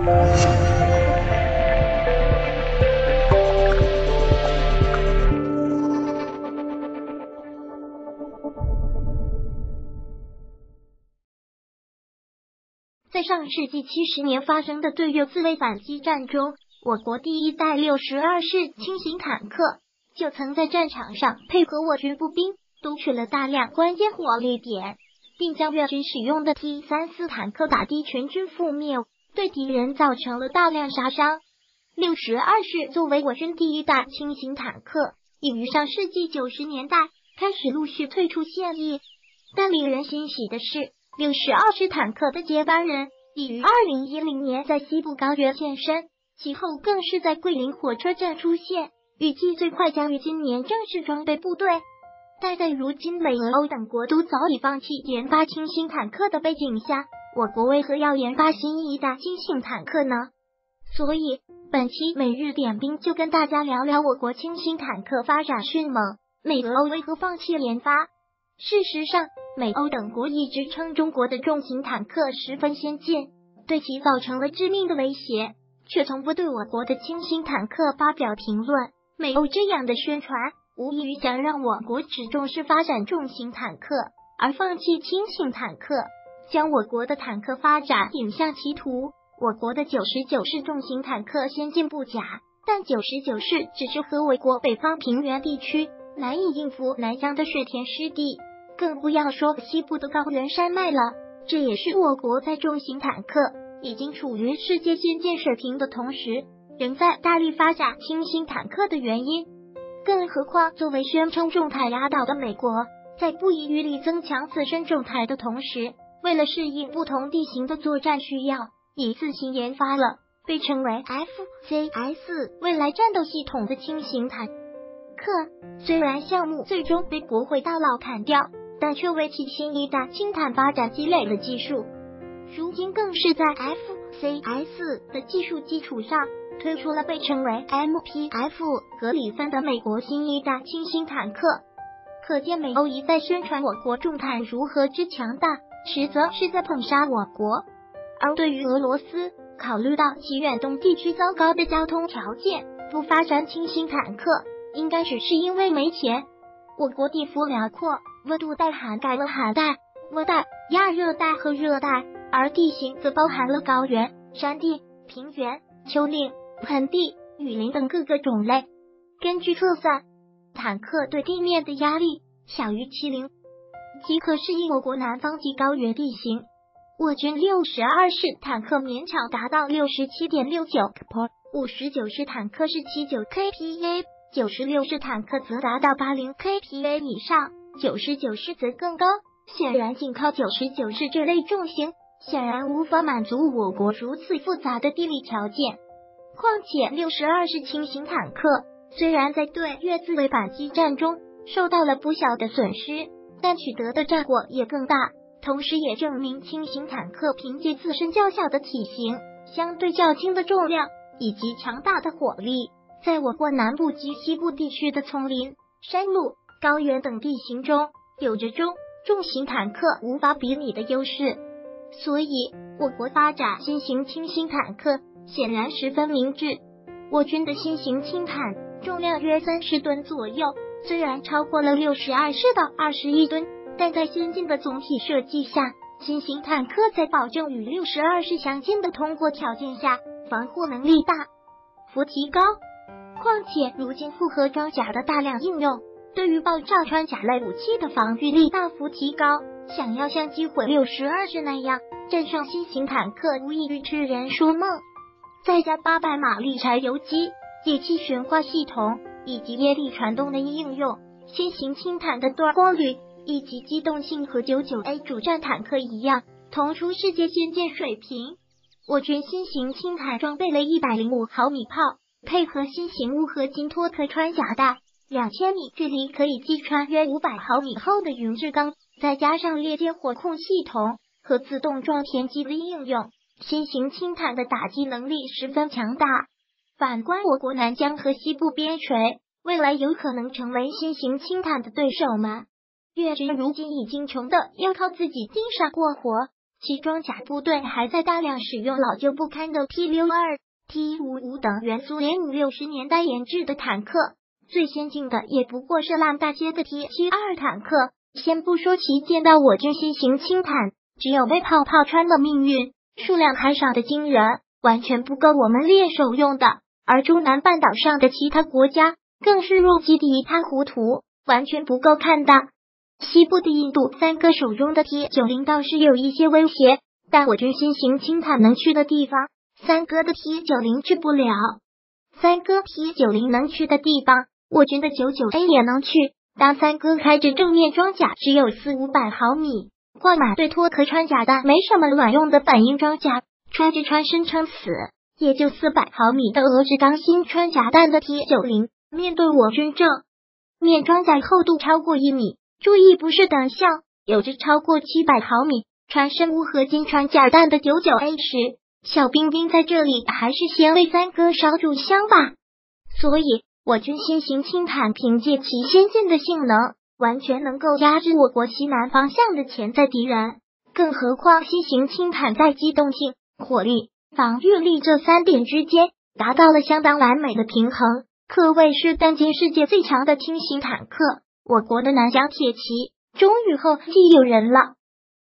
在上世纪70年发生的对越自卫反击战中，我国第一代62式轻型坦克就曾在战场上配合我军步兵，夺取了大量关键火力点，并将越军使用的 T-34坦克打的全军覆灭，对敌人造成了大量杀伤。62式作为我军第一代轻型坦克，已于上世纪90年代开始陆续退出现役。但令人欣喜的是，62式坦克的接班人已于2010年在西部高原现身，其后更是在桂林火车站出现，预计最快将于今年正式装备部队。但在如今美俄欧等国都早已放弃研发轻型坦克的背景下，我国为何要研发新一代轻型坦克呢？所以本期每日点兵就跟大家聊聊我国轻型坦克发展迅猛，美俄欧为何放弃研发。事实上，美欧等国一直称中国的重型坦克十分先进，对其造成了致命的威胁，却从不对我国的轻型坦克发表评论。美欧这样的宣传无异于想让我国只重视发展重型坦克，而放弃轻型坦克，将我国的坦克发展引向歧途。我国的99式重型坦克先进不假，但99式只是和我国北方平原地区难以应付南疆的水田湿地，更不要说西部的高原山脉了。这也是我国在重型坦克已经处于世界先进水平的同时，仍在大力发展轻型坦克的原因。更何况作为宣称重台压倒的美国，在不遗余力增强自身重台的同时，为了适应不同地形的作战需要，已自行研发了被称为 FCS 未来战斗系统的轻型坦克。虽然项目最终被国会大佬砍掉，但却为其新一代轻坦发展积累了技术。如今更是在 FCS 的技术基础上，推出了被称为 MPF 格里芬的美国新一代轻型坦克。可见美欧一再宣传我国重坦如何之强大，实则是在捧杀我国。而对于俄罗斯，考虑到其远东地区糟糕的交通条件，不发展轻型坦克，应该只是因为没钱。我国地幅辽阔，温度带涵盖了寒带、温带、亚热带和热带，而地形则包含了高原、山地、平原、丘陵、盆地、雨林等各个种类。根据测算，坦克对地面的压力小于70，即可适应我国南方及高原地形。我军62式坦克勉强达到 67.69 kpa，59 式坦克是79 kPa，96 式坦克则达到80 kPa 以上，99式则更高。显然仅靠99式这类重型显然无法满足我国如此复杂的地理条件。况且62式轻型坦克虽然在对越自卫反击战中受到了不小的损失，但取得的战果也更大，同时也证明轻型坦克凭借自身较小的体型、相对较轻的重量以及强大的火力，在我国南部及西部地区的丛林、山路、高原等地形中有着重型坦克无法比拟的优势。所以我国发展新型轻型坦克显然十分明智。我军的新型轻坦重量约30吨左右，虽然超过了62式的21吨，但在先进的总体设计下，新型坦克在保证与62式相近的通过条件下，防护能力大幅提高。况且如今复合装甲的大量应用，对于爆炸穿甲类武器的防御力大幅提高，想要像击毁62式那样战胜新型坦克，无异于痴人说梦。再加800马力柴油机、液气悬挂系统以及液力传动的应用，新型轻坦的多功率以及机动性和99A 主战坦克一样，同出世界先进水平。我军新型轻坦装备了105毫米炮，配合新型钨合金托特穿甲弹，2000米距离可以击穿约500毫米厚的云质钢，再加上列舰火控系统和自动装填机的应用，新型轻坦的打击能力十分强大。反观我国南疆和西部边陲，未来有可能成为新型轻坦的对手吗？越军如今已经穷得要靠自己经商过活， 其装甲部队还在大量使用老旧不堪的 T-62、T-55等原苏联50-60年代研制的坦克，最先进的也不过是烂大街的 T-72坦克。先不说其见到我军新型轻坦只有被炮炮穿的命运，数量还少的惊人，完全不够我们练手用的。而中南半岛上的其他国家更是入基地一塌糊涂，完全不够看的。西部的印度三哥手中的 T-90倒是有一些威胁，但我军新型轻坦能去的地方，三哥的 T-90去不了。三哥 T-90能去的地方，我军的 99A 也能去。当三哥开着正面装甲只有400-500毫米，挂满对脱壳穿甲弹没什么卵用的反应装甲，穿着穿身撑死也就400毫米的俄制钢芯穿甲弹的 T-90，面对我军正面装甲厚度超过1米，注意不是等效，有着超过700毫米穿身无合金穿甲弹的 99A 时，小兵兵在这里还是先为三哥烧炷香吧。所以我军新型轻坦凭借其先进的性能，完全能够压制我国西南方向的潜在敌人。更何况新型轻坦在机动性、火力、防御力这3点之间达到了相当完美的平衡，可谓是当今世界最强的轻型坦克。我国的南疆铁骑终于后继有人了。